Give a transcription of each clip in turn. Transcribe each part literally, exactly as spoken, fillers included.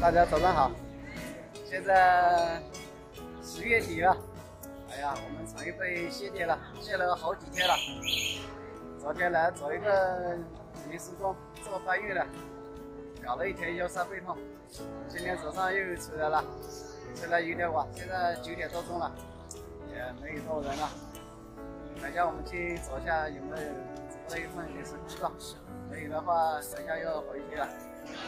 大家早上好，现在十月底了，哎呀，我们常一被歇业了，歇了好几天了。昨天来做一个临时工，做搬运的，搞了一天腰酸背痛。今天早上又出来了，出来有点晚，现在九点多钟了，也没有多人了。等一下我们去找一下有没有找到一份临时工作，没有的话，等一下要回去了。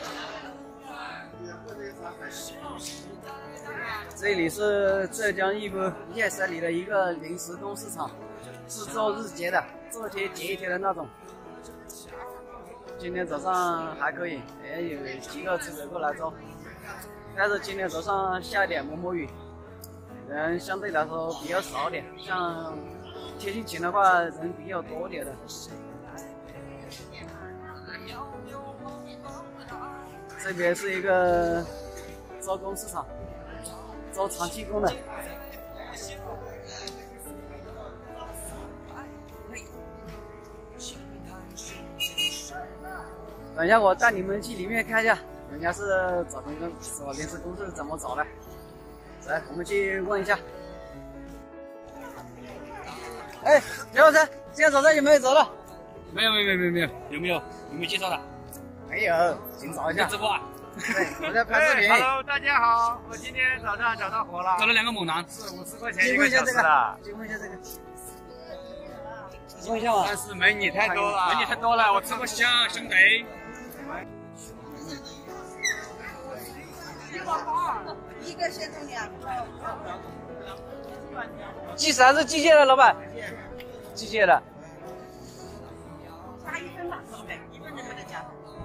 这里是浙江义乌叶山里的一个临时工市场，是做日结的，做天结一天的那种。今天早上还可以，也有几个车子过来做，但是今天早上下一点毛毛雨，人相对来说比较少点，像天气晴的话，人比较多点的。这边是一个招工市场，招长期工的。等一下，我带你们去里面看一下，人家是找工作、找临时工是怎么找的。来，我们去问一下。哎，刘老师，今天早上有没有找到？ 没有，没有，没有，没有，有没有？有没有介绍的？ 没有，请找一下。 直播啊？ 对，我在拍视频。 Hello， 大家好，我今天早上找到活了， 找了两个猛男， 是五十块钱一个小时的。 请问一下这个。问一下嘛。 但是美女太多了， 美女太多了，我吃不下，兄弟。 一个先从两个。 计时还是机械的，老板？机械的。 加一分吧，对，一分就没得加。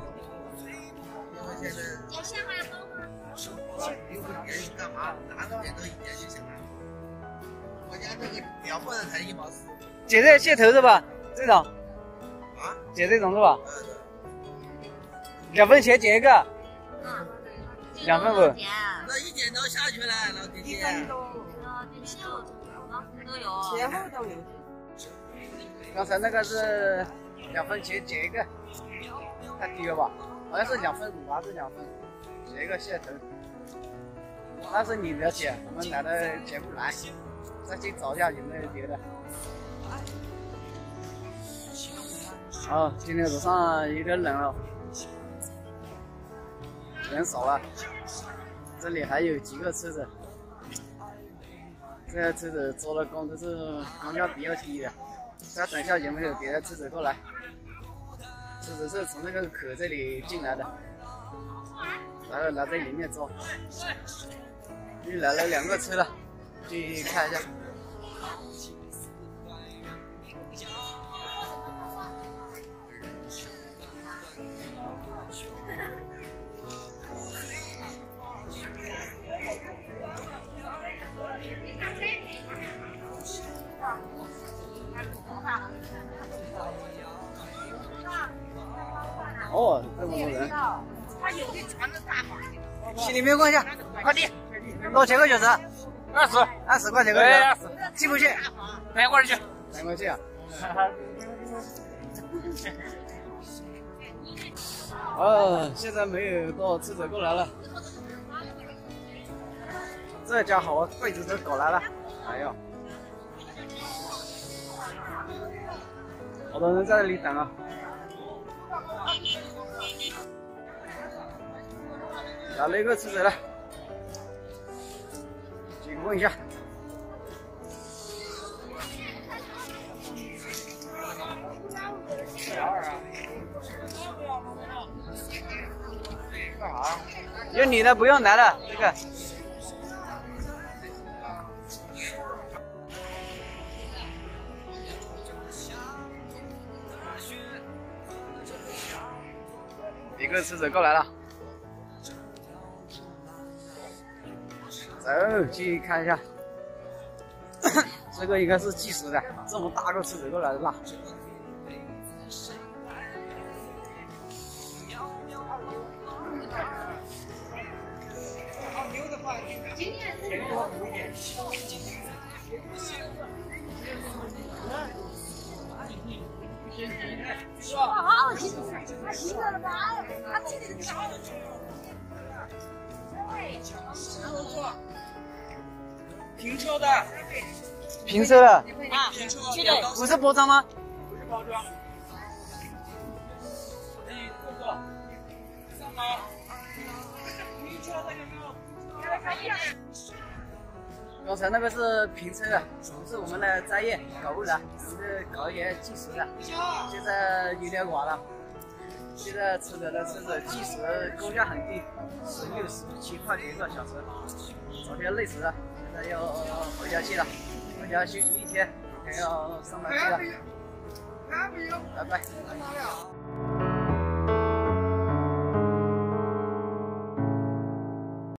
有线还有包吗？ 有个电干嘛？哪个电都一点就行了。我家这个两份才一毛四。 解这线头是吧？这种。 啊？ 解这种是吧？ 嗯。 两分钱解一个。 嗯。 两分五。 那一剪刀下去了，老弟弟。 一分多。 呃，对，前后都有。 前后都有。 刚才那个是两分钱解一个，太低了吧？好像是两分五还是两分，解一个线头。但是你的解，我们男的解不来，再去找一下有没有别的。哦，今天早上有点冷了，人少了，这里还有几个车子，这些车子做的工都是工价比较低的。再等一下有没有别的车子过来？车子是从那个口这里进来的，然后来这里面做。又来了两个车了，去看一下。哦，这么多人。 他有的穿的大码。 去里面问一下，快点。多少钱个小时？ 二十， 二十块钱个小时。去不去？ 带过去。 带过去啊。哦，现在没有多少车子过来了。这家伙柜子都搞来了，哎呦，好多人在这里等啊。来了一个车子了，去问一下。有女的不用男的，这个。一个车子过来了，走去看一下。这个应该是计时的，这么大个车子过来的啦。 哦，他听着了吧？他听着高。 拼车的， 拼车的， 啊， 拼车去的不是包装吗？ 不是包装。哎，哥哥，上来。拼车的有没有？ 刚才那个是拼车的，不是我们的专业搞不的，是搞一些技术的。现在有点晚了，现在车子的车子计时工价很低，是六十七块钱一个小时。昨天累死了，现在要回家去了，回家休息一天，明天要上班去了。拜拜。